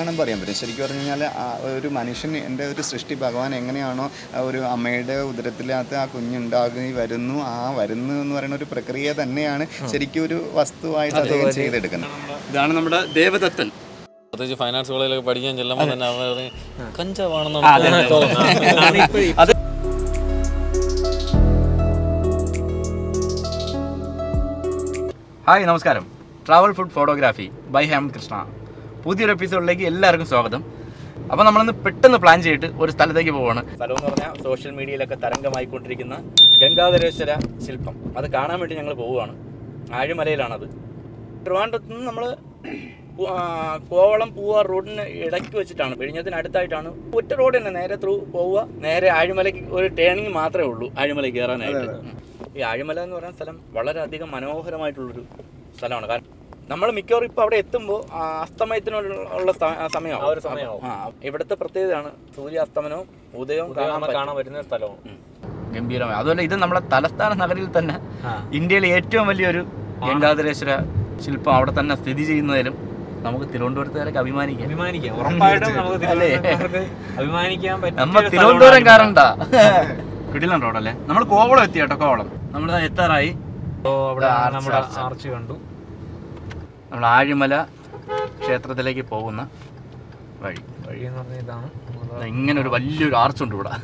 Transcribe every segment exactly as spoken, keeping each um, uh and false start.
കാണുമ്പോൾ അറിയാൻ പറ്റും. ശരിക്കും പറഞ്ഞു കഴിഞ്ഞാൽ ഒരു മനുഷ്യൻ എൻ്റെ ഒരു സൃഷ്ടി ഭഗവാൻ എങ്ങനെയാണോ ഒരു അമ്മയുടെ ഉദരത്തിനകത്ത് ആ കുഞ്ഞുണ്ടാകി വരുന്നു, ആ വരുന്നു എന്ന് പറയുന്ന ഒരു പ്രക്രിയ തന്നെയാണ് ശരിക്കും ഒരു വസ്തുവായിട്ട് അദ്ദേഹം ചെയ്തെടുക്കുന്നത്. ഇതാണ് നമ്മുടെ ദേവദത്തൻ. പ്രത്യേകിച്ച് ഫൈനാൻസ് കോളേജിലൊക്കെ പഠിക്കാൻ ചെല്ലുമ്പോൾ തന്നെ അവർ കഞ്ചാവാണെന്ന്. ഹായ്, നമസ്കാരം. Travel food photography by Hemant Krishna പുതിയൊരു എപ്പിസോഡിലേക്ക് എല്ലാവർക്കും സ്വാഗതം. അപ്പോൾ നമ്മളിന്ന് പെട്ടെന്ന് പ്ലാൻ ചെയ്തിട്ട് ഒരു സ്ഥലത്തേക്ക് പോവുകയാണ്. സ്ഥലം എന്ന് പറഞ്ഞാൽ സോഷ്യൽ മീഡിയയിലൊക്കെ തരംഗമായിക്കൊണ്ടിരിക്കുന്ന ഗംഗാധരേശ്വര ശില്പം. അത് കാണാൻ വേണ്ടി ഞങ്ങൾ പോവുകയാണ്. ആഴിമലയിലാണത്. ട്രിവാൻഡ്രത്ത് നിന്ന് നമ്മൾ കോവളം പൂവാർ റോഡിന് ഇടയ്ക്ക് വെച്ചിട്ടാണ്, വിഴിഞ്ഞത്തിനടുത്തായിട്ടാണ്. ഒറ്റ റോഡ് തന്നെ നേരെ ത്രൂ പോവുക. നേരെ ആഴിമലയ്ക്ക് ഒരു ടേണിങ് മാത്രമേ ഉള്ളൂ ആഴിമല കയറാനായിട്ട്. ഈ ആഴിമല എന്ന് പറയുന്ന സ്ഥലം വളരെയധികം മനോഹരമായിട്ടുള്ളൊരു സ്ഥലമാണ്. കാരണം നമ്മൾ മിക്കവാറും ഇപ്പോൾ അവിടെ എത്തുമ്പോൾ അസ്തമയത്തിനുള്ള സമയമാവും. ആ ഇവിടുത്തെ പ്രത്യേകതയാണ് സൂര്യാസ്തമനവും ഉദയവും കാണാൻ പറ്റുന്ന സ്ഥലവും ഗംഭീരമായി. അതുപോലെ ഇത് നമ്മുടെ തലസ്ഥാന നഗരിൽ തന്നെ ഇന്ത്യയിലെ ഏറ്റവും വലിയൊരു ഗംഗാധരേശ്വര ശില്പം അവിടെ തന്നെ സ്ഥിതി ചെയ്യുന്നതിലും നമുക്ക് തിരുവനന്തപുരത്തുകാരൊക്കെ അഭിമാനിക്കാം. അഭിമാനിക്കാം ഉറപ്പായിട്ടും നമുക്ക് അഭിമാനിക്കാൻ പറ്റും. നമ്മൾ തിരുവനന്തപുരംകാരണ്ടാ. കിടിലൻ റോഡല്ലേ. നമ്മൾ കോവളം എത്തി കേട്ടോ. കോവളം നമ്മൾ എത്താറായി. ആർച്ച് കണ്ടു. നമ്മൾ ആഴിമല ക്ഷേത്രത്തിലേക്ക് പോകുന്ന വഴി വഴി എന്ന് പറഞ്ഞാൽ ഇതാണ്. ഇങ്ങനെ ഒരു വലിയൊരു ആർച്ചുണ്ട് ഇവിടെ.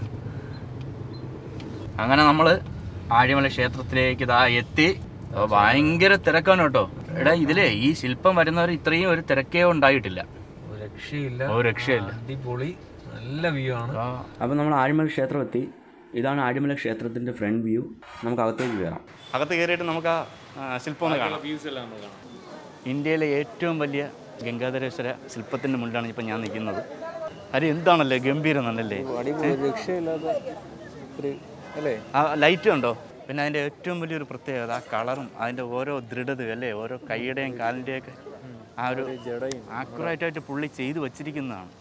അങ്ങനെ നമ്മൾ ആഴിമല ക്ഷേത്രത്തിലേക്ക് ഇതാ എത്തി. ഭയങ്കര തിരക്കാണ് കേട്ടോ. എടാ ഇതിലേ ഈ ശില്പം വരുന്നവർ ഇത്രയും ഒരു തിരക്കേ ഉണ്ടായിട്ടില്ല. ഒരു രക്ഷയില്ല, ഒരു രക്ഷയില്ല. അടിപൊളി നല്ല വ്യൂ ആണ്. അപ്പം നമ്മൾ ആഴിമല ക്ഷേത്രം എത്തി. ഇതാണ് ആഴിമല ക്ഷേത്രത്തിൻ്റെ ഫ്രണ്ട് വ്യൂ. നമുക്ക് അകത്തേക്ക് കയറാം. അകത്ത് കയറിയിട്ട് നമുക്ക് ആ ശില്പം ഒന്ന് കാണാം. ഇന്ത്യയിലെ ഏറ്റവും വലിയ ഗംഗാധരേശ്വര ശില്പത്തിൻ്റെ മുന്നിലാണ് ഇപ്പം ഞാൻ നിൽക്കുന്നത്. അത് എന്താണല്ലേ ഗംഭീരം നല്ലല്ലേ. ആ ലൈറ്റ് കണ്ടോ. പിന്നെ അതിൻ്റെ ഏറ്റവും വലിയൊരു പ്രത്യേകത ആ കളറും അതിൻ്റെ ഓരോ ദൃഢതയും അല്ലേ, ഓരോ കൈയുടെയും കാലിൻ്റെയൊക്കെ ആ ഒരു ആക്യുറേറ്റായിട്ട് പുള്ളി ചെയ്തു വച്ചിരിക്കുന്നതാണ്.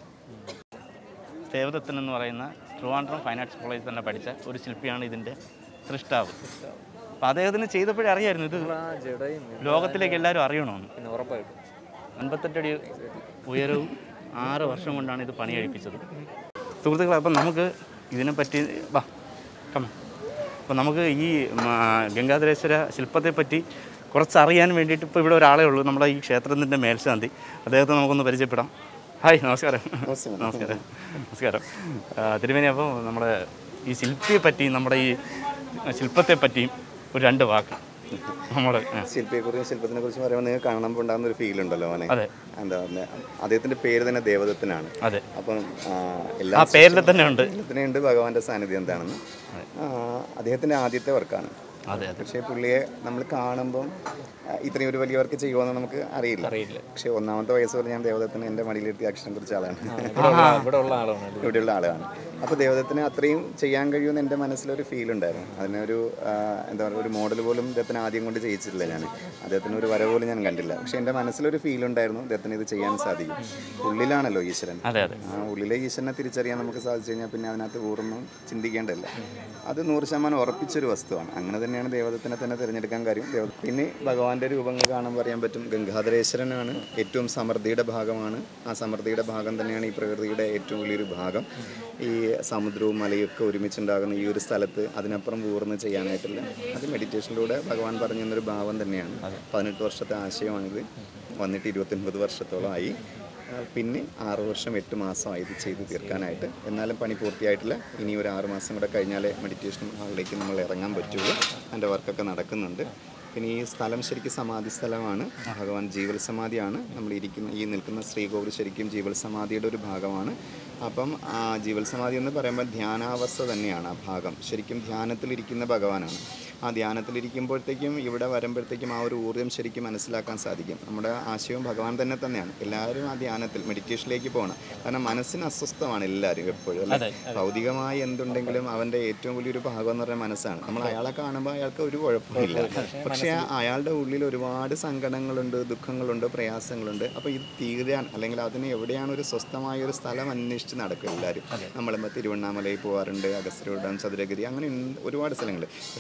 ദേവദത്തൻ എന്ന് പറയുന്ന ട്രിവാൻഡ്രം ഫൈൻ ആർട്സ് കോളേജിൽ തന്നെ പഠിച്ച ഒരു ശില്പിയാണ് ഇതിൻ്റെ സൃഷ്ടാവ്. അപ്പം അദ്ദേഹത്തിന് ചെയ്തപ്പോഴേ അറിയായിരുന്നു ഇത് ലോകത്തിലേക്ക് എല്ലാവരും അറിയണമെന്ന്. ഉറപ്പായിട്ടും അൻപത്തെട്ടടി ഉയരവും ആറ് വർഷം കൊണ്ടാണ് ഇത് പണി കഴിപ്പിച്ചത്. സുഹൃത്തുക്കളെ, അപ്പം നമുക്ക് ഇതിനെപ്പറ്റി വാ കമ്മ അപ്പോൾ നമുക്ക് ഈ ഗംഗാധരേശ്വര ശില്പത്തെപ്പറ്റി കുറച്ചറിയാൻ വേണ്ടിയിട്ട് ഇപ്പോൾ ഇവിടെ ഒരാളേ ഉള്ളൂ, നമ്മുടെ ഈ ക്ഷേത്രത്തിൻ്റെ മേൽശാന്തി. അദ്ദേഹത്തെ നമുക്കൊന്ന് പരിചയപ്പെടാം. ഹായ്, നമസ്കാരം. നമസ്കാരം നമസ്കാരം തിരുമേനി. അപ്പോൾ നമ്മുടെ ഈ ശില്പിയെ പറ്റിയും നമ്മുടെ ഈ ശില്പത്തെ പറ്റിയും ഒരു രണ്ട് വാക്ക്. നമ്മുടെ ശില്പിയെക്കുറിച്ചും ശില്പത്തിനെ കുറിച്ച് പറയുമ്പോൾ നിങ്ങൾക്ക് കാണുമ്പോൾ ഉണ്ടാകുന്ന ഒരു ഫീൽ ഉണ്ടല്ലോ അവനെ. അതെ, എന്താ പറയുക, അദ്ദേഹത്തിന്റെ പേര് തന്നെ ദേവദത്തനാണ്. അതെ, അപ്പം എല്ലാ പേരിൽ തന്നെ ഉണ്ട് ഉണ്ട് ഭഗവാന്റെ സാന്നിധ്യം എന്താണെന്ന്. അദ്ദേഹത്തിന്റെ ആദ്യത്തെ വർക്കാണ്. അതെ, പക്ഷേ പുള്ളിയെ നമ്മൾ കാണുമ്പം ഇത്രയും ഒരു വലിയ വർക്ക് ചെയ്യുമെന്ന് നമുക്ക് അറിയില്ല അറിയില്ല പക്ഷേ ഒന്നാമത്തെ വയസ്സ് പറഞ്ഞ് ഞാൻ ദേവദത്തനെ എൻ്റെ മടിയിലെടുത്തി അക്ഷരം കുറിച്ച ആളാണ്. ഇവിടെയുള്ള ആളാണ് ഇവിടെയുള്ള ആളാണ്. അപ്പോൾ ദേവദത്തനെ അത്രയും ചെയ്യാൻ കഴിയുമെന്ന് എൻ്റെ മനസ്സിലൊരു ഫീൽ ഉണ്ടായിരുന്നു. അതിനൊരു എന്താ പറയുക, ഒരു മോഡൽ പോലും അദ്ദേഹത്തിന് ആദ്യം കൊണ്ട് ചെയ്യിച്ചിട്ടില്ല ഞാൻ. അദ്ദേഹത്തിന് ഒരു വര പോലും ഞാൻ കണ്ടില്ല. പക്ഷേ എൻ്റെ മനസ്സിലൊരു ഫീൽ ഉണ്ടായിരുന്നു, അദ്ദേഹത്തിന് ഇത് ചെയ്യാൻ സാധിക്കും. ഉള്ളിലാണല്ലോ ഈശ്വരൻ. ആ ഉള്ളിലെ ഈശ്വരനെ തിരിച്ചറിയാൻ നമുക്ക് സാധിച്ചു കഴിഞ്ഞാൽ പിന്നെ അതിനകത്ത് പൂർണ്ണം ചിന്തിക്കേണ്ടല്ല. അത് നൂറ് ശതമാനം ഉറപ്പിച്ചൊരു വസ്തുവാണ്. അങ്ങനെ തന്നെയാണ് ദേവദത്തനെ തന്നെ തിരഞ്ഞെടുക്കാൻ കാര്യം. ദേവ പിന്നെ ഭഗവാന്റെ രൂപങ്ങൾ കാണുമ്പോൾ അറിയാൻ പറ്റും, ഗംഗാധരേശ്വരനാണ് ഏറ്റവും സമൃദ്ധിയുടെ ഭാഗമാണ്. ആ സമൃദ്ധിയുടെ ഭാഗം തന്നെയാണ് ഈ പ്രകൃതിയുടെ ഏറ്റവും വലിയൊരു ഭാഗം. ഈ സമുദ്രവും മലയൊക്കെ ഒരുമിച്ചുണ്ടാകുന്ന ഈ ഒരു സ്ഥലത്ത് അതിനപ്പുറം പൂർണ്ണ് ചെയ്യാനായിട്ടില്ല. അത് മെഡിറ്റേഷനിലൂടെ ഭഗവാൻ പറഞ്ഞു തന്നൊരു ഭാവം തന്നെയാണ്. പതിനെട്ട് വർഷത്തെ ആശയമാണിത്. വന്നിട്ട് ഇരുപത്തൊൻപത് വർഷത്തോളമായി. പിന്നെ ആറ് വർഷം എട്ട് മാസമായി ഇത് ചെയ്ത് തീർക്കാനായിട്ട്. എന്നാലും പണി പൂർത്തിയായിട്ടില്ല. ഇനി ഒരു ആറ് മാസം കൂടെ കഴിഞ്ഞാലേ മെഡിറ്റേഷൻ ഹാളിലേക്ക് നമ്മൾ ഇറങ്ങാൻ പറ്റുള്ളൂ. എൻ്റെ വർക്കൊക്കെ നടക്കുന്നുണ്ട്. പിന്നെ ഈ സ്ഥലം ശരിക്കും സമാധി സ്ഥലമാണ്. ഭഗവാൻ ജീവൽ സമാധിയാണ്. നമ്മൾ ഇരിക്കുന്ന ഈ നിൽക്കുന്ന ശ്രീകോവിൽ ശരിക്കും ജീവൽ സമാധിയുടെ ഒരു ഭാഗമാണ്. അപ്പം ആ ജീവൽ സമാധി എന്ന് പറയുമ്പോൾ ധ്യാനാവസ്ഥ തന്നെയാണ് ആ ഭാഗം. ശരിക്കും ധ്യാനത്തിലിരിക്കുന്ന ഭഗവാനാണ്. ആ ധ്യാനത്തിലിരിക്കുമ്പോഴത്തേക്കും ഇവിടെ വരുമ്പോഴത്തേക്കും ആ ഒരു ഊർജ്ജം ശരിക്കും മനസ്സിലാക്കാൻ സാധിക്കും. നമ്മുടെ ആശയവും ഭഗവാൻ തന്നെ തന്നെയാണ്. എല്ലാവരും ആ ധ്യാനത്തിൽ മെഡിറ്റേഷനിലേക്ക് പോകണം. കാരണം മനസ്സിന് അസ്വസ്ഥമാണ് എല്ലാവരും എപ്പോഴും അല്ലേ. ഭൗതികമായി എന്തുണ്ടെങ്കിലും അവൻ്റെ ഏറ്റവും വലിയൊരു ഭാഗം എന്ന് പറയുന്ന മനസ്സാണ്. നമ്മൾ അയാളെ കാണുമ്പോൾ അയാൾക്ക് ഒരു കുഴപ്പമില്ല. പക്ഷേ അയാളുടെ ഉള്ളിൽ ഒരുപാട് സങ്കടങ്ങളുണ്ട്, ദുഃഖങ്ങളുണ്ട്, പ്രയാസങ്ങളുണ്ട്. അപ്പോൾ ഇത് തീരാൻ അല്ലെങ്കിൽ അതിന് എവിടെയാണ് ഒരു സ്വസ്ഥമായ ഒരു സ്ഥലം അന്വേഷിച്ച് നടക്കും എല്ലാവരും. നമ്മളിപ്പോൾ തിരുവണ്ണാമലയിൽ പോകാറുണ്ട്, അഗസ്ത്യകൂടം, ചതുരഗിരി, അങ്ങനെ ഒരുപാട് സ്ഥലങ്ങൾ. പക്ഷേ പത്മനാഭ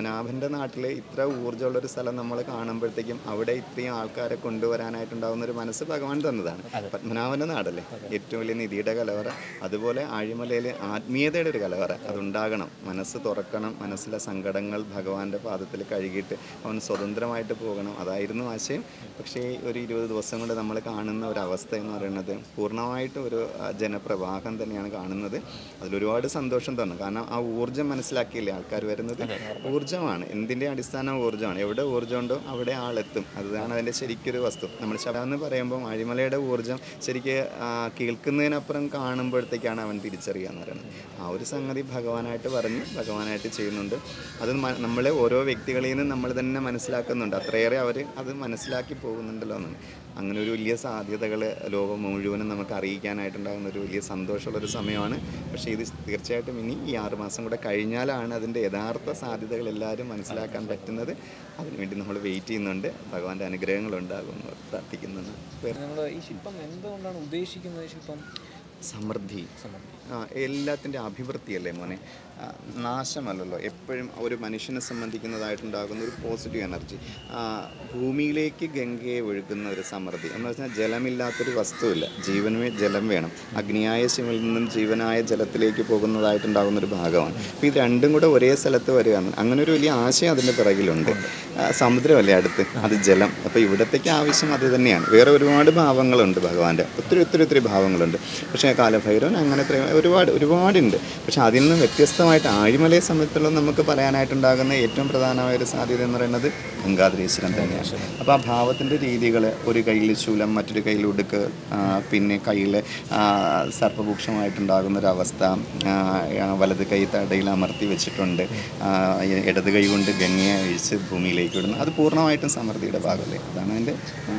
പത്മനാഭൻ്റെ നാട്ടിൽ ഇത്ര ഊർജ്ജമുള്ളൊരു സ്ഥലം നമ്മൾ കാണുമ്പോഴത്തേക്കും അവിടെ ഇത്രയും ആൾക്കാരെ കൊണ്ടുവരാനായിട്ടുണ്ടാകുന്ന ഒരു മനസ്സ് ഭഗവാൻ തന്നതാണ്. പത്മനാഭൻ്റെ നാടല്ലേ ഏറ്റവും വലിയ നിധിയുടെ കലവറ, അതുപോലെ ആഴിമലയിൽ ആത്മീയതയുടെ ഒരു കലവറ അതുണ്ടാകണം. മനസ്സ് തുറക്കണം, മനസ്സിലെ സങ്കടങ്ങൾ ഭഗവാന്റെ പാദത്തിൽ കഴുകിയിട്ട് അവൻ സ്വതന്ത്രമായിട്ട് പോകണം. അതായിരുന്നു ആശയം. പക്ഷേ ഒരു ഇരുപത് ദിവസം കൊണ്ട് നമ്മൾ കാണുന്ന ഒരവസ്ഥ എന്ന് പറയുന്നത് പൂർണ്ണമായിട്ടും ഒരു ജനപ്രവാഹം തന്നെയാണ് കാണുന്നത്. അതിലൊരുപാട് സന്തോഷം തോന്നും. കാരണം ആ ഊർജ്ജം മനസ്സിലാക്കിയില്ലേ ആൾക്കാർ വരുന്നത്. ഊർജ്ജമാണ്, എന്തിൻ്റെ അടിസ്ഥാന ഊർജ്ജമാണ്. എവിടെ ഊർജ്ജമുണ്ടോ അവിടെ ആളെത്തും. അതാണ് അതിൻ്റെ ശരിക്കൊരു വസ്തു. നമ്മൾ ശബദം എന്ന് പറയുമ്പോൾ ആഴിമലയുടെ ഊർജ്ജം ശരിക്ക് കേൾക്കുന്നതിനപ്പുറം കാണുമ്പോഴത്തേക്കാണ് അവൻ തിരിച്ചറിയുക എന്ന് പറയുന്നത്. ആ ഒരു സംഗതി ഭഗവാനായിട്ട് പറഞ്ഞ് ഭഗവാനായിട്ട് ചെയ്യുന്നുണ്ട്. അത് നമ്മളെ ഓരോ വ്യക്തികളിൽ നിന്നും നമ്മൾ തന്നെ മനസ്സിലാക്കുന്നുണ്ട്. അത്രയേറെ അവർ അത് മനസ്സിലാക്കി പോകുന്നുണ്ടല്ലോ എന്നാണ്. അങ്ങനെ ഒരു വലിയ സാധ്യതകൾ ലോകം മുഴുവനും നമുക്ക് അറിയിക്കാനായിട്ടുണ്ടാകുന്ന ഒരു വലിയ സന്തോഷമുള്ളൊരു സമയമാണ്. പക്ഷേ ഇത് തീർച്ചയായിട്ടും ഇനി ഈ ആറുമാസം കൂടെ കഴിഞ്ഞാലാണ് അതിൻ്റെ യഥാർത്ഥ സാധ്യതകൾ എല്ലാവരും മനസ്സിലാക്കാൻ പറ്റുന്നത്. അതിനുവേണ്ടി നമ്മൾ വെയിറ്റ് ചെയ്യുന്നുണ്ട്. ഭഗവാന്റെ അനുഗ്രഹങ്ങൾ ഉണ്ടാകുമെന്ന് പ്രാർത്ഥിക്കുന്നത്. നമ്മൾ ഈ ശില്പം എന്തുകൊണ്ടാണ് ഉദ്ദേശിക്കുന്നത്? ശില്പം സമൃദ്ധി, ആ എല്ലാത്തിൻ്റെ അഭിവൃദ്ധിയല്ലേ മോനെ, നാശമല്ലല്ലോ. എപ്പോഴും ഒരു മനുഷ്യനെ സംബന്ധിക്കുന്നതായിട്ടുണ്ടാകുന്ന ഒരു പോസിറ്റീവ് എനർജി, ഭൂമിയിലേക്ക് ഗംഗയെ ഒഴുകുന്ന ഒരു സമൃദ്ധി എന്ന് വെച്ചാൽ ജലമില്ലാത്തൊരു വസ്തുവില്ല. ജീവന് ജലം വേണം. അഗ്നിയായ ശിവനിൽ നിന്നും ജീവനായ ജലത്തിലേക്ക് പോകുന്നതായിട്ടുണ്ടാകുന്ന ഒരു ഭാഗമാണ്. അപ്പോൾ ഇത് രണ്ടും കൂടെ ഒരേ സ്ഥലത്ത് വരികയാണ്. അങ്ങനെ ഒരു വലിയ ആശയം അതിൻ്റെ പിറകിലുണ്ട്. സമുദ്രമല്ലേ അടുത്ത്, അത് ജലം. അപ്പോൾ ഇവിടത്തേക്ക് ആവശ്യം അത് തന്നെയാണ്. വേറെ ഒരുപാട് ഭാവങ്ങളുണ്ട് ഭഗവാന്റെ, ഒത്തിരി ഒത്തിരി ഒത്തിരി ഭാവങ്ങളുണ്ട്. പക്ഷേ കാലഭൈരവൻ അങ്ങനെ ഒരുപാട് ഒരുപാടുണ്ട്. പക്ഷെ അതിൽ നിന്ന് വ്യത്യസ്തമായിട്ട് ആഴിമലയെ സംബന്ധിച്ചുള്ള നമുക്ക് പറയാനായിട്ടുണ്ടാകുന്ന ഏറ്റവും പ്രധാനമായ ഒരു സാധ്യത എന്ന് പറയുന്നത് ഗംഗാധരേശ്വരൻ തന്നെയാണ്. അപ്പോൾ ആ ഭാവത്തിൻ്റെ രീതികൾ, ഒരു കയ്യിൽ ശൂലം, മറ്റൊരു കയ്യിൽ ഉടുക്ക്, പിന്നെ കയ്യിൽ സർപ്പഭൂക്ഷമായിട്ടുണ്ടാകുന്നൊരവസ്ഥ, വലത് കൈ തടയിൽ അമർത്തി വെച്ചിട്ടുണ്ട്, ഇടത് കൈ കൊണ്ട് ഗംഗയെ അഴിച്ച് ഭൂമിയിലേക്ക് വിടുന്നു. അത് പൂർണ്ണമായിട്ടും സമൃദ്ധിയുടെ ഭാഗമല്ലേ. അതാണ് അതിൻ്റെ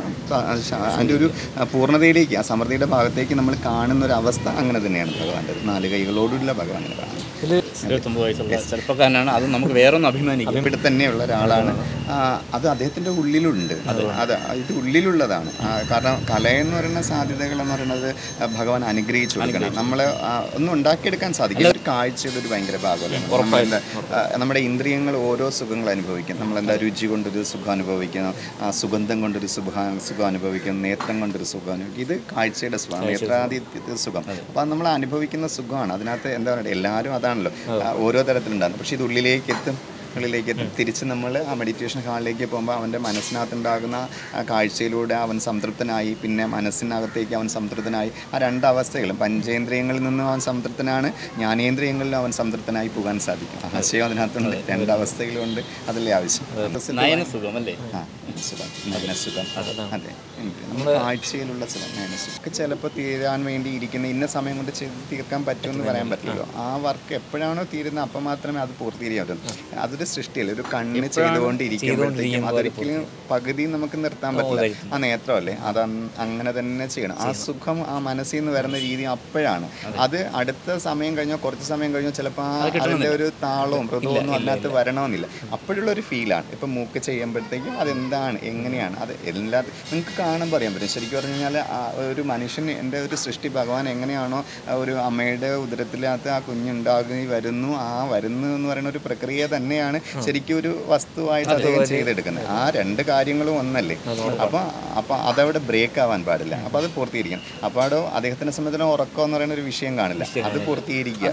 അതിൻ്റെ ഒരു പൂർണ്ണതയിലേക്ക്, ആ സമൃദ്ധിയുടെ ഭാഗത്തേക്ക് നമ്മൾ കാണുന്ന ഒരു അവസ്ഥ അങ്ങനെ തന്നെയാണ് ഭഗവാന്റെ. നാല് കൈകളോടുള്ള ഭഗവാനെ കാണുന്നത്. ഇരുപത്തൊമ്പത് വയസ്സുള്ള ചെറുപ്പക്കാരനാണ്. അത് നമുക്ക് വേറൊന്നും അഭിമാനിക്കും. ഇവിടെ തന്നെയുള്ള ഒരാളാണ്. അത് അദ്ദേഹത്തിൻ്റെ ഉള്ളിലുണ്ട്. അത് അത് ഇത് ഉള്ളിലുള്ളതാണ്. കാരണം കലയെന്ന് പറയുന്ന സാധ്യതകൾ എന്ന് പറയുന്നത് ഭഗവാൻ അനുഗ്രഹിച്ചു കൊടുക്കണം. നമ്മൾ ഒന്നും ഉണ്ടാക്കിയെടുക്കാൻ സാധിക്കില്ല. ഒരു കാഴ്ചയുടെ ഒരു ഭയങ്കര ഭാഗമല്ല. നമ്മുടെ ഇന്ദ്രിയങ്ങൾ ഓരോ സുഖങ്ങൾ അനുഭവിക്കും. നമ്മളെന്താ രുചി കൊണ്ടൊരു സുഖം അനുഭവിക്കണം, സുഗന്ധം കൊണ്ടൊരു സുഖ സുഖം അനുഭവിക്കും, നേത്രം കൊണ്ടൊരു സുഖം അനുഭവിക്കും. ഇത് കാഴ്ചയുടെ സുഖം, നേത്രാദിത്യ സുഖം. അപ്പോൾ അത് നമ്മൾ അനുഭവിക്കുന്ന സുഖമാണ്. അതിനകത്ത് എന്താ പറയുക, എല്ലാവരും അതാണല്ലോ, ഓരോ തരത്തിലുണ്ടാകുന്നു. പക്ഷേ ഇത് ഉള്ളിലേക്ക് എത്തും. ളിലേക്ക് തിരിച്ച് നമ്മൾ ആ മെഡിറ്റേഷൻ ഹാളിലേക്ക് പോകുമ്പോൾ അവൻ്റെ മനസ്സിനകത്തുണ്ടാകുന്ന കാഴ്ചയിലൂടെ അവൻ സംതൃപ്തനായി, പിന്നെ മനസ്സിനകത്തേക്ക് അവൻ സംതൃപ്തനായി. ആ രണ്ടവസ്ഥകളും, പഞ്ചേന്ദ്രിയങ്ങളിൽ നിന്നും അവൻ സംതൃപ്തനാണ്, ജ്ഞാനേന്ദ്രിയങ്ങളിലും അവൻ സംതൃപ്തനായി പോകാൻ സാധിക്കും. ആശയം അതിനകത്തുണ്ട്. രണ്ടവസ്ഥയിലുണ്ട്. അതല്ലേ ആവശ്യം. നയനസുഖം അല്ലേ? ആ സുഖം, നയനസുഖം. അതെ, കാഴ്ചയിലുള്ള സുഖം, നയനസുഖം ഒക്കെ ചിലപ്പോൾ തീരാൻ വേണ്ടി ഇരിക്കുന്ന ഇന്ന സമയം കൊണ്ട് ചെയ്ത് തീർക്കാൻ പറ്റുമെന്ന് പറയാൻ പറ്റില്ലല്ലോ. ആ വർക്ക് എപ്പോഴാണോ തീരുന്നത് അപ്പം മാത്രമേ അത് പൂർത്തീകരിക്കാൻ പറ്റും. അത് സൃഷ്ടിയല്ലേ, ഒരു കണ്ണ് ചെയ്തുകൊണ്ടിരിക്കുമ്പോഴത്തേക്കും അതൊരിക്കലും പകുതി നമുക്ക് നിർത്താൻ പറ്റില്ല. ആ നേത്രമല്ലേ, അത് അങ്ങനെ തന്നെ ചെയ്യണം. ആ സുഖം ആ മനസ്സിൽ നിന്ന് വരുന്ന രീതി അപ്പോഴാണ്. അത് അടുത്ത സമയം കഴിഞ്ഞോ കുറച്ച് സമയം കഴിഞ്ഞോ ചിലപ്പോൾ അതിൻ്റെ ഒരു താളവും മൃദുവൊന്നും അതിനകത്ത് വരണമെന്നില്ല. അപ്പോഴുള്ള ഒരു ഫീലാണ്. ഇപ്പം മൂക്ക് ചെയ്യുമ്പോഴത്തേക്കും അതെന്താണ്, എങ്ങനെയാണ്, അത് എല്ലാ നിങ്ങൾക്ക് കാണുമ്പോൾ അറിയാൻ പറ്റും. ശരിക്കും പറഞ്ഞു കഴിഞ്ഞാൽ ഒരു മനുഷ്യൻ, എൻ്റെ ഒരു സൃഷ്ടി ഭഗവാൻ എങ്ങനെയാണോ ഒരു അമ്മയുടെ ഉദരത്തിനകത്ത് ആ കുഞ്ഞുണ്ടാകി വരുന്നു, ആ വരുന്നു എന്ന് പറയുന്ന ഒരു പ്രക്രിയ തന്നെയാണ് ശരിക്കും ഒരു വസ്തുവായിട്ട് അദ്ദേഹം ചെയ്തെടുക്കുന്നത്. ആ രണ്ട് കാര്യങ്ങളും ഒന്നല്ലേ. അപ്പോൾ അപ്പോൾ അതവിടെ ബ്രേക്ക് ആവാൻ പാടില്ല. അപ്പോൾ അത് പൂർത്തീകരിക്കണം. അപ്പോൾ അവിടെ അദ്ദേഹത്തിനെ സംബന്ധിച്ചിടത്തോളം ഉറക്കം എന്ന് പറയുന്ന ഒരു വിഷയം കാണില്ല. അത് പൂർത്തീകരിക്കുക.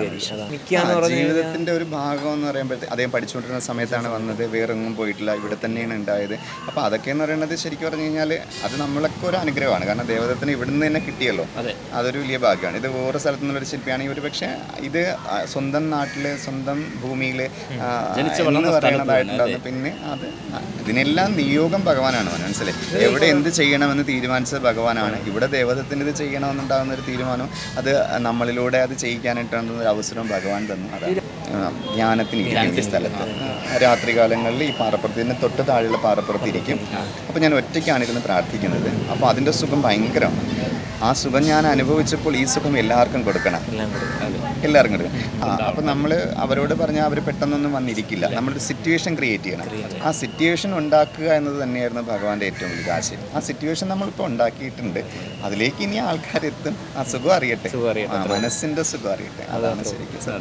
ജീവിതത്തിന്റെ ഒരു ഭാഗം എന്ന് പറയുമ്പോഴത്തെ അദ്ദേഹം പഠിച്ചുകൊണ്ടിരുന്ന സമയത്താണ് വന്നത്, വേറെങ്ങും പോയിട്ടില്ല, ഇവിടെ തന്നെയാണ് ഉണ്ടായത്. അപ്പോൾ അതൊക്കെ എന്ന് പറയുന്നത് ശരിക്കും പറഞ്ഞു കഴിഞ്ഞാൽ അത് നമ്മളൊക്കെ ഒരു അനുഗ്രഹമാണ്. കാരണം ദേവദത്തിന് ഇവിടുന്ന് തന്നെ കിട്ടിയല്ലോ, അതൊരു വലിയ ഭാഗ്യമാണ്. ഇത് വേറെ സ്ഥലത്തു നിന്നൊരു ശില്പിയാണെങ്കിൽ ഒരു പക്ഷേ ഇത് സ്വന്തം നാട്ടിൽ സ്വന്തം ഭൂമിയിൽ എന്ന് പറയുന്നതായിട്ടുണ്ടാകുന്നു. പിന്നെ അത് ഇതിനെല്ലാം നിയോഗം ഭഗവാനാണ്. മനസ്സിലായി, എവിടെ എന്ത് ചെയ്യണമെന്ന് തീരുമാനിച്ചത് ഭഗവാനാണ്. ഇവിടെ ദേവതത്തിന് ഇത് ചെയ്യണമെന്നുണ്ടാകുന്ന ഒരു തീരുമാനം അത് നമ്മളിലൂടെ അത് ചെയ്യിക്കാനായിട്ടുണ്ടാകുന്ന ഒരു അവസരം ഭഗവാൻ തന്നു. അതാണ് ധ്യാനത്തിന് ഇരിക്കുന്ന സ്ഥലത്ത് രാത്രികാലങ്ങളിൽ ഈ പാറപ്പുറത്തിന് തൊട്ട് താഴെയുള്ള പാറപ്പുറത്ത് ഇരിക്കും. അപ്പോൾ ഞാൻ ഒറ്റയ്ക്കാണ് ഇരുന്ന് പ്രാർത്ഥിക്കുന്നത്. അപ്പോൾ അതിൻ്റെ സുഖം ഭയങ്കരമാണ്. ആ സുഖം ഞാൻ അനുഭവിച്ചപ്പോൾ ഈ സുഖം എല്ലാവർക്കും കൊടുക്കണം, എല്ലാവർക്കും കൊടുക്കണം. ആ അപ്പം നമ്മൾ അവരോട് പറഞ്ഞാൽ അവർ പെട്ടെന്നൊന്നും വന്നിരിക്കില്ല. നമ്മളൊരു സിറ്റുവേഷൻ ക്രിയേറ്റ് ചെയ്യണം. ആ സിറ്റുവേഷൻ ഉണ്ടാക്കുക എന്നത് തന്നെയായിരുന്നു ഭഗവാന്റെ ഏറ്റവും വലിയ ആശയം. ആ സിറ്റുവേഷൻ നമ്മളിപ്പോൾ ഉണ്ടാക്കിയിട്ടുണ്ട്. അതിലേക്ക് ഇനി ആൾക്കാരെത്തും. ആ സുഖം അറിയട്ടെ, മനസ്സിൻ്റെ സുഖം അറിയട്ടെ. അതാണ് ശരിക്കും സത്യം.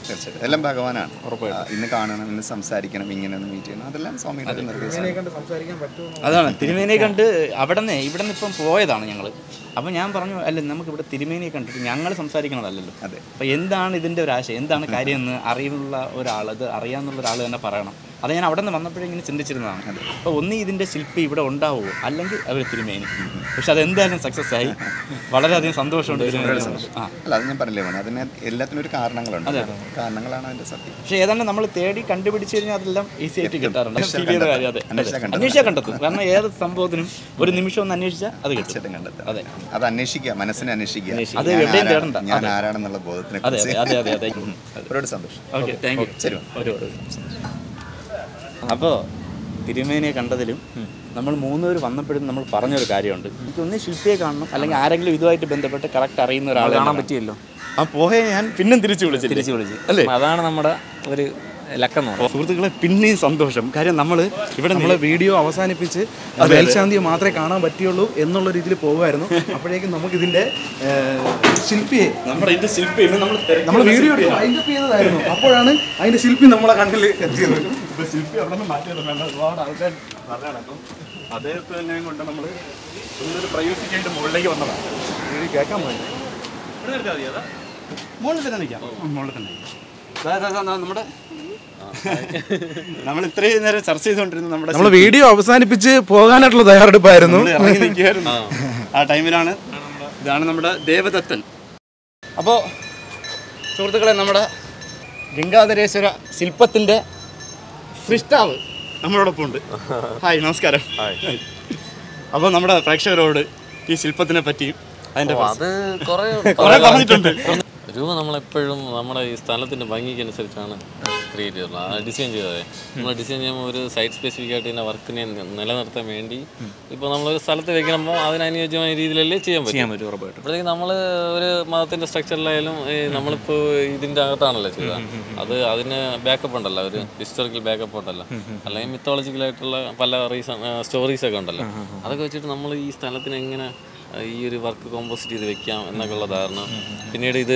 തീർച്ചയായിട്ടും എല്ലാം ഭഗവാനാണ്. ഇന്ന് കാണണം, ഇന്ന് സംസാരിക്കണം, ഇങ്ങനെ ഒന്ന് മീറ്റ് ചെയ്യണം, അതെല്ലാം സ്വാമിയുടെ നിർദ്ദേശം. അതാണ് തിരുമേനിയെ കണ്ട് അവിടെ നിന്ന് ഇവിടെ നിന്ന് ഇപ്പം പോയതാണ് ഞങ്ങൾ. അപ്പോൾ ഞാൻ പറഞ്ഞു, അല്ല നമുക്ക് ഇവിടെ തിരുമേനിയെ കണ്ടിട്ട് ഞങ്ങൾ സംസാരിക്കണതല്ലല്ലോ. അതെ. അപ്പോൾ എന്താണ് ഇതിൻ്റെ ഒരു ആശയം, എന്താണ് കാര്യം എന്ന് അറിയുള്ള ഒരാൾ, അത് അറിയാമെന്നുള്ള ഒരാൾ തന്നെ പറയണം. അത് ഞാൻ അവിടെ നിന്ന് വന്നപ്പോഴേ ഇങ്ങനെ ചിന്തിച്ചിരുന്നതാണ്. അപ്പോൾ ഒന്നീ ഇതിൻ്റെ ശില്പി ഇവിടെ ഉണ്ടാവുമോ, അല്ലെങ്കിൽ അവർ തിരുമേനി. പക്ഷെ അതെന്തായാലും സക്സസ് ആയി, വളരെയധികം സന്തോഷമുണ്ട്. ആ അല്ല, അത് ഞാൻ പറഞ്ഞില്ലേ മോനെ, അതിന് എല്ലാത്തിനും ഒരു കാരണങ്ങളുണ്ട്. കാരണങ്ങളാണ് അതിൻ്റെ സത്യം. പക്ഷേ ഏതാണ്ട് നമ്മൾ തേടി കണ്ടുപിടിച്ച് കഴിഞ്ഞാൽ അതെല്ലാം ഈസി ആയിട്ട് കിട്ടാറുണ്ട്. അതെ, അന്വേഷിച്ചാൽ കണ്ടെത്തും. കാരണം ഏത് സംഭവത്തിനും ഒരു നിമിഷം ഒന്ന് അന്വേഷിച്ചാൽ അത് കിട്ടും. കണ്ടെത്തും. അതെ, അത് അന്വേഷിക്കുക, മനസ്സിനെ അന്വേഷിക്കുക. അത് എവിടെയും തേടണ്ട. ഞാൻ ആരാണെന്നുള്ള ബോധത്തിനെ അതെ അതെ അതെ അതെ ഒരുപാട് സന്തോഷം. Okay, thank you. ശരി. ഒരുപാട്. അപ്പോൾ തിരുമേനിയെ കണ്ടതിലും നമ്മൾ മൂന്നുപേർ വന്നപ്പോഴും നമ്മൾ പറഞ്ഞൊരു കാര്യമുണ്ട്. എനിക്കൊന്ന് ശില്പിയെ കാണണം, അല്ലെങ്കിൽ ആരെങ്കിലും ഇതുമായിട്ട് ബന്ധപ്പെട്ട് കറക്റ്റ് അറിയുന്ന ഒരാളെ കാണാൻ പറ്റിയല്ലോ. ആ പോയെ ഞാൻ പിന്നെ തിരിച്ചു വിളിച്ചു തിരിച്ചു വിളിച്ച് അല്ലേ? അതാണ് നമ്മുടെ ഒരു ലക്കെന്ന് പറയുന്നത്. സുഹൃത്തുക്കളെ, പിന്നെയും സന്തോഷം. കാര്യം നമ്മൾ ഇവിടെ നമ്മളെ വീഡിയോ അവസാനിപ്പിച്ച് മേൽശാന്തിയെ മാത്രമേ കാണാൻ പറ്റുള്ളൂ എന്നുള്ള രീതിയിൽ പോകുമായിരുന്നു. അപ്പോഴേക്കും നമുക്ക് ഇതിന്റെ ശില്പിയെ നമ്മുടെ ഇതിന്റെ ശില്പി നമ്മൾ നമ്മൾ വീഡിയോ വൈൻഡപ്പ് ചെയ്തതായിരുന്നു. അപ്പോഴാണ് അതിന്റെ ശില്പി നമ്മളെ കണ്ണിൽ എത്തിയത്. ഇപ്പൊ ശില്പി അവിടെ നിന്ന് മാറ്റിയത് വേണ്ട, ഒരുപാട് ആൾക്കാർ പറഞ്ഞാണ്. അപ്പം അദ്ദേഹത്തെ തന്നെ കൊണ്ട് നമ്മൾ ഒരു പ്രയോജിക്കായിട്ട് മുകളിലേക്ക് വന്നതാണ്. വീഡിയോ കേൾക്കാൻ പോയി. ഇവിടെ നിർത്താൽ മതി. അതാ മുകളിൽ തന്നെ നിൽക്കാം. മുകളിൽ തന്നെ നമ്മുടെ നമ്മൾ ഇത്രയും നേരം ചർച്ച ചെയ്തുകൊണ്ടിരുന്നു. നമ്മുടെ നമ്മൾ വീഡിയോ അവസാനിപ്പിച്ച് പോകാനായിട്ടുള്ള തയ്യാറെടുപ്പായിരുന്നു. ഇറങ്ങി നിൽക്കുകയായിരുന്നു ആ ടൈമിലാണ്. ഇതാണ് നമ്മുടെ ദേവദത്തൻ. അപ്പോൾ സുഹൃത്തുക്കളെ, നമ്മുടെ ഗംഗാധരേശ്വര ശില്പത്തിൻ്റെ സൃഷ്ടാവ് നമ്മളോടൊപ്പം ഉണ്ട്. ഹായ്, നമസ്കാരം. അപ്പോൾ നമ്മുടെ പ്രേക്ഷകരോട് ഈ ശില്പത്തിനെ പറ്റിയും അതിൻ്റെ അത് കുറേ കുറേ പറഞ്ഞിട്ടുണ്ട്. രൂപ നമ്മളെപ്പോഴും നമ്മുടെ ഈ സ്ഥലത്തിൻ്റെ ഭംഗിക്ക് അനുസരിച്ചാണ് ക്രിയേറ്റ് ചെയ്തത്. ആ ഡിസൈൻ ചെയ്തത് നമ്മൾ ഡിസൈൻ ചെയ്യുമ്പോൾ ഒരു സൈറ്റ് സ്പെസിഫിക് ആയിട്ട് ഇതിൻ്റെ വർക്കിനെ നിലനിർത്താൻ വേണ്ടി ഇപ്പോൾ നമ്മളൊരു സ്ഥലത്ത് വെക്കുമ്പോൾ അതിനനുയോജ്യമായ രീതിയിലല്ലേ ചെയ്യാൻ പറ്റും. ചെയ്യാൻ പറ്റും ഉറപ്പായിട്ടും. അപ്പോഴത്തേക്ക് നമ്മൾ ഒരു മതത്തിൻ്റെ സ്ട്രക്ചറിലായാലും നമ്മളിപ്പോൾ ഇതിൻ്റെ അകത്താണല്ലോ ചെയ്തത്. അത് അതിന് ബാക്കപ്പ് ഉണ്ടല്ലോ, ഒരു ഹിസ്റ്റോറിക്കൽ ബാക്കപ്പ് ഉണ്ടല്ലോ, അല്ലെങ്കിൽ മിത്തോളജിക്കലായിട്ടുള്ള പല റീസൺ സ്റ്റോറീസൊക്കെ ഉണ്ടല്ലോ. അതൊക്കെ വെച്ചിട്ട് നമ്മൾ ഈ സ്ഥലത്തിന് എങ്ങനെ ഈ ഒരു വർക്ക് കോമ്പോസിറ്റ് ചെയ്ത് വെക്കാം എന്നൊക്കെയുള്ള ധാരണ. പിന്നീട് ഇത്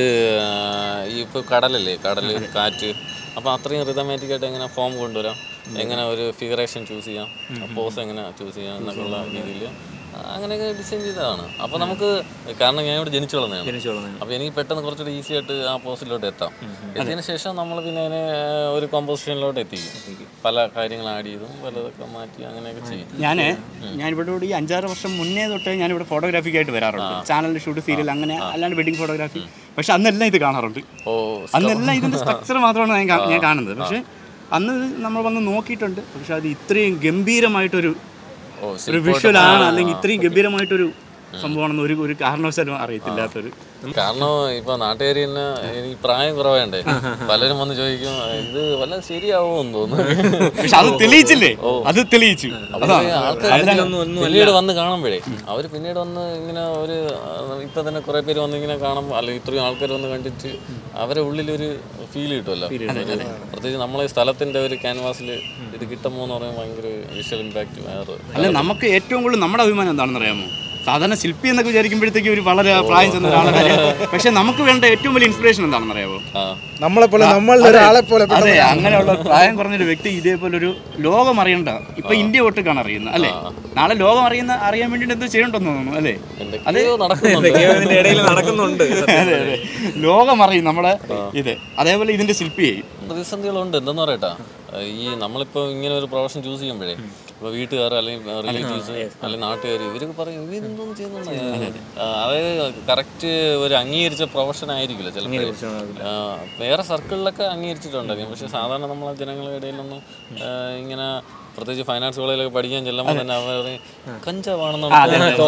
ഈ ഇപ്പോൾ കടലല്ലേ, കടൽ, കാറ്റ്, അപ്പോൾ അത്രയും റിതമാറ്റിക്കായിട്ട് എങ്ങനെ ഫോം കൊണ്ടുവരാം, എങ്ങനെ ഒരു ഫിഗറേഷൻ ചൂസ് ചെയ്യാം, പോസ് എങ്ങനെ ചൂസ് ചെയ്യാം എന്നൊക്കെയുള്ള രീതിയിൽ അങ്ങനെയൊക്കെ ഡിസൈൻ ചെയ്തതാണ്. അപ്പോൾ നമുക്ക്, കാരണം ഞാൻ ഇവിടെ ജനിച്ചു വളർന്നതാണ്, അപ്പോൾ എനിക്ക് പെട്ടെന്ന് കുറച്ചുകൂടി ഈസി ആയിട്ട് ആ പോസ്റ്റിലോട്ട് എത്താം. എത്തിയതിനു ശേഷം നമ്മൾ പിന്നെ അതിനെ ഒരു കോമ്പോസിഷനിലോട്ട് എത്തിക്കും. പല കാര്യങ്ങൾ ആഡ് ചെയ്തും പലതൊക്കെ മാറ്റി അങ്ങനെയൊക്കെ ചെയ്യും. ഞാൻ ഞാൻ ഇവിടെ ഈ അഞ്ചാറ് വർഷം മുന്നേ തൊട്ടേ ഞാനിവിടെ ഫോട്ടോഗ്രാഫിക്കായിട്ട് വരാറുണ്ട്. ചാനലിൽ ഷൂട്ട്, സീരിയൽ, അങ്ങനെ അല്ലാണ്ട് വെഡിങ് ഫോട്ടോഗ്രാഫി. പക്ഷെ അന്നെല്ലാം ഇത് കാണാറുണ്ട്. ഓ, അന്നെല്ലാം ഇതിൻ്റെ സ്ട്രക്ചർ മാത്രമാണ് ഞാൻ ഞാൻ കാണുന്നത്. പക്ഷെ അന്ന് നമ്മൾ വന്ന് നോക്കിയിട്ടുണ്ട്. പക്ഷെ അത് ഇത്രയും ഗംഭീരമായിട്ടൊരു ഒരു വിഷ്വലാണ്, അല്ലെങ്കിൽ ഇത്രയും ഗംഭീരമായിട്ടൊരു സംഭവമാണെന്ന് ഒരു ഒരു കാരണവശാലും അറിയത്തില്ലാത്തൊരു. കാരണം ഇപ്പൊ നാട്ടുകാരി തന്നെ എനിക്ക് പ്രായം കുറവേണ്ടേ, പലരും വന്ന് ചോദിക്കും ഇത് വല്ല ശരിയാവുമെന്ന് തോന്നുന്നു. പക്ഷെ അത് തെളിയിച്ചില്ലേ, അത് തെളിയിച്ചു. ആൾക്കാർ പിന്നീട് വന്ന് കാണുമ്പോഴേ അവര് പിന്നീട് വന്ന് ഇങ്ങനെ ഒരു ഇപ്പൊ തന്നെ കുറെ പേര് വന്ന് ഇങ്ങനെ കാണുമ്പോൾ, അല്ലെങ്കിൽ ഇത്രയും ആൾക്കാർ വന്ന് കണ്ടിട്ട് അവരെ ഉള്ളിലൊരു ഫീൽ കിട്ടുമല്ലോ. പ്രത്യേകിച്ച് നമ്മളെ സ്ഥലത്തിന്റെ ഒരു ക്യാൻവാസിൽ ഇത് കിട്ടുമ്പോൾ എന്ന് പറയുമ്പോൾ ഭയങ്കര വിഷ്വൽ ഇമ്പാക്ട് വേറെ. അല്ല, നമുക്ക് ഏറ്റവും കൂടുതൽ നമ്മുടെ അഭിമാനം എന്താണെന്ന് അറിയാമോ? സാധാരണ ശില്പി എന്നൊക്കെ വിചാരിക്കുമ്പോഴത്തേക്ക് ഒരു വളരെ പ്രായം ചെന്ന ഒരാളുടെ കാര്യം. പക്ഷെ നമുക്ക് വേണ്ട ഏറ്റവും വലിയ ഇൻസ്പിറേഷൻ എന്താണെന്ന് അറിയാമോ? നമ്മളെ പോലെ, നമ്മളുടെ ഒരാളെ പോലെ. അതെ, അങ്ങനെയുള്ള പ്രായം കുറഞ്ഞൊരു വ്യക്തി ഇതേപോലെ ഒരു ലോകം അറിയണ്ട, ഇപ്പൊ ഇന്ത്യ ഒട്ടുക്കാണ് അറിയുന്നത് അല്ലേ? നാളെ ലോകം അറിയുന്ന അറിയാൻ വേണ്ടിട്ട് എന്തോ ചെയ്യണ്ടെന്ന് തോന്നുന്നു അല്ലേ? അതെ, ഇടയിൽ നടക്കുന്നുണ്ട്. അതെ അതെ, ലോകം അറിയും നമ്മുടെ ഇത്. അതേപോലെ ഇതിന്റെ ശില്പിയായി പ്രതിസന്ധികളുണ്ട്. എന്തെന്ന് പറയട്ടാ, ഈ നമ്മളിപ്പോൾ ഇങ്ങനെ ഒരു പ്രൊഫഷൻ ചൂസ് ചെയ്യുമ്പോഴേ ഇപ്പോൾ വീട്ടുകാർ അല്ലെങ്കിൽ റിലേറ്റീവ്സ് അല്ലെങ്കിൽ നാട്ടുകാർ ഇവരൊക്കെ പറയും ഇവരെന്തോന്നും ചെയ്യുന്നുണ്ട്. അതായത് കറക്റ്റ് ഒരു അംഗീകരിച്ച പ്രൊഫഷൻ ആയിരിക്കില്ല ചിലപ്പോൾ. വേറെ സർക്കിളിലൊക്കെ അംഗീകരിച്ചിട്ടുണ്ടായിരിക്കും. പക്ഷെ സാധാരണ നമ്മളെ ജനങ്ങളുടെ ഇടയിലൊന്നും ഇങ്ങനെ, പ്രത്യേകിച്ച് ഫൈനാൻസ് കോളേജിലൊക്കെ പഠിക്കാൻ ചെല്ലുമ്പോൾ തന്നെ അവർ കഞ്ചാവാണെന്നാണ്.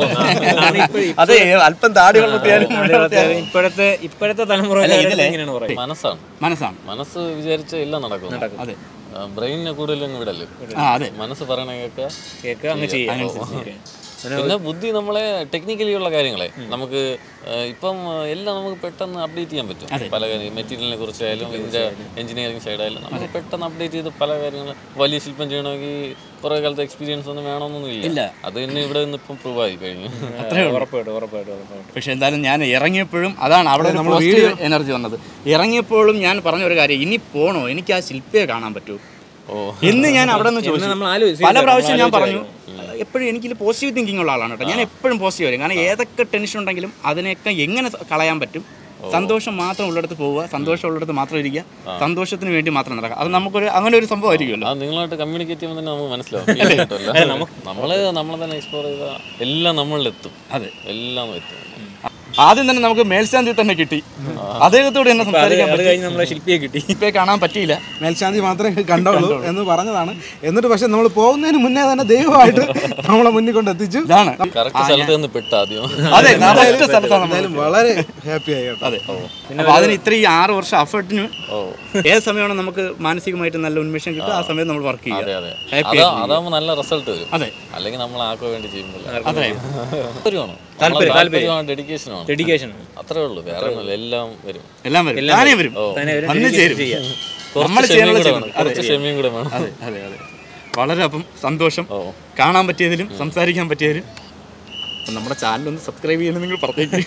അതെ, അല്പം താടി വളർത്തിയാലും ഇപ്പോഴത്തെ ഇപ്പോഴത്തെ തലമുറ മനസ്സാണ് മനസ്സാണ് മനസ്സ് വിചാരിച്ച എല്ലാം നടക്കും. അതെ, ബ്രെയിനിനെ കൂടുതലും വിടല്ലേ, മനസ്സ് പറയണ പറയുകയൊക്കെ കേക്ക് അങ്ങ് ചെയ്യാം. പിന്നെ ബുദ്ധി നമ്മളെ ടെക്നിക്കലി ഉള്ള കാര്യങ്ങളെ നമുക്ക് ഇപ്പം എല്ലാം നമുക്ക് പെട്ടെന്ന് അപ്ഡേറ്റ് ചെയ്യാൻ പറ്റും. പല കാര്യം മെറ്റീരിയലിനെ കുറിച്ചായാലും ഇതിൻ്റെ എഞ്ചിനീയറിംഗ് സൈഡായാലും നമുക്ക് പെട്ടെന്ന് അപ്ഡേറ്റ് ചെയ്ത് പല കാര്യങ്ങളും വലിയ ശില്പം ചെയ്യണമെങ്കിൽ കുറേ കാലത്തെ എക്സ്പീരിയൻസ് ഒന്നും വേണമെന്നൊന്നും ഇല്ല. അത് തന്നെ ഇവിടെ നിന്ന് ഇപ്പം പ്രൂവ് ആയി കഴിഞ്ഞു. ഉറപ്പായിട്ടും ഉറപ്പായിട്ടും ഉറപ്പായിട്ടും. പക്ഷെ എന്തായാലും ഞാൻ ഇറങ്ങിയപ്പോഴും അതാണ് അവിടെ നമ്മൾ വീഡിയോ എനർജി വന്നത്. ഇറങ്ങിയപ്പോഴും ഞാൻ പറഞ്ഞ ഒരു കാര്യം, ഇനി പോണോ, എനിക്ക് ആ ശില്പിയെ കാണാൻ പറ്റുമോ എന്ന് ഞാൻ അവിടെ നിന്ന് ചോദിച്ചു. പല പ്രാവശ്യം ഞാൻ പറഞ്ഞു, എപ്പോഴും എനിക്കിത് പോസിറ്റീവ് തിങ്കിങ് ഉള്ള ആളാണ് കേട്ടോ. ഞാൻ എപ്പോഴും പോസിറ്റീവ് വരും. കാരണം ഏതൊക്കെ ടെൻഷൻ ഉണ്ടെങ്കിലും അതിനെയൊക്കെ എങ്ങനെ കളയാൻ പറ്റും. സന്തോഷം മാത്രം ഉള്ളിടത്ത് പോവുക, സന്തോഷം ഉള്ളിടത്ത് മാത്രം ഇരിക്കുക, സന്തോഷത്തിന് വേണ്ടി മാത്രം നടക്കുക. അത് നമുക്കൊരു അങ്ങനെ ഒരു സംഭവം ആയിരിക്കുമല്ലോ. നിങ്ങളായിട്ട് കമ്മ്യൂണിക്കേറ്റ് ചെയ്യുമ്പോൾ തന്നെ നമുക്ക് മനസ്സിലാവും. നമ്മള് നമ്മളെ തന്നെ എക്സ്പ്ലോർ ചെയ്താൽ എല്ലാം നമ്മളിലെത്തും. അതെ, എല്ലാം എത്തും. ആദ്യം തന്നെ നമുക്ക് മേൽശാന്തി തന്നെ കിട്ടി. അദ്ദേഹത്തോട് തന്നെ സംസാരിക്കാൻ കഴിഞ്ഞ് നമ്മളെ ശില്പിയെ കിട്ടി. ശില്പിയെ കാണാൻ പറ്റിയില്ല, മേൽശാന്തി മാത്രമേ കണ്ടുള്ളൂ എന്ന് പറഞ്ഞതാണ്. എന്നിട്ട് പക്ഷെ നമ്മൾ പോകുന്നതിന് മുന്നേ തന്നെ ദൈവമായിട്ട് നമ്മളെ മുന്നിൽ കൊണ്ട് എത്തിച്ചു. ഇതാണ് കറക്റ്റ് സ്ഥലത്ത് നിന്ന് പെട്ട ആദ്യം. അതെ, സ്ഥലത്താണ് വളരെ ഹാപ്പി ആയി. അതെ, അപ്പൊ അതിന് ഇത്ര ഈ ആറ് വർഷം എഫേർട്ടിന് ഏത് സമയമാണ് നമുക്ക് മാനസികമായിട്ട് നല്ല ഉന്മേഷം കിട്ടും, ആ സമയത്ത് നമ്മൾ വർക്ക് ചെയ്യുക. അതാകുമ്പോൾ നല്ല റിസൾട്ട് വരും. അതെ, അല്ലെങ്കിൽ നമ്മൾ ആക്കോ വേണ്ടി ചെയ്യുമ്പോൾ അതെ, താല്പര്യമാണ്, ഡെഡിക്കേഷനാണ്. ഡെഡിക്കേഷൻ അത്രേ ഉള്ളൂ, വേറെ ഒന്നുമില്ല. എല്ലാം വരും, എല്ലാം വരും, താനേ വരും, വന്ന് ചേരും. നമ്മൾ കുറച്ച് ക്ഷമയും കൂടെ വേണം. അതെ അതെ അതെ. വളരെ അപ്പം സന്തോഷം കാണാൻ പറ്റിയതിലും സംസാരിക്കാൻ പറ്റിയതിലും. നമ്മുടെ ചാനലൊന്ന് സബ്സ്ക്രൈബ് ചെയ്യുന്നത് നിങ്ങൾ പറഞ്ഞേക്ക്.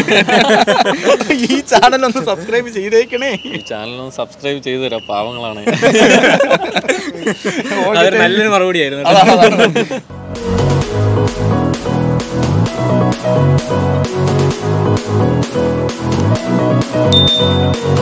ഈ ചാനലൊന്ന് സബ്സ്ക്രൈബ് ചെയ്തേക്കണേ. ഈ ചാനലൊന്ന് സബ്സ്ക്രൈബ് ചെയ്തു തരാം, പാവങ്ങളാണ്. നല്ലൊരു മറുപടിയായിരുന്നു. Thank you.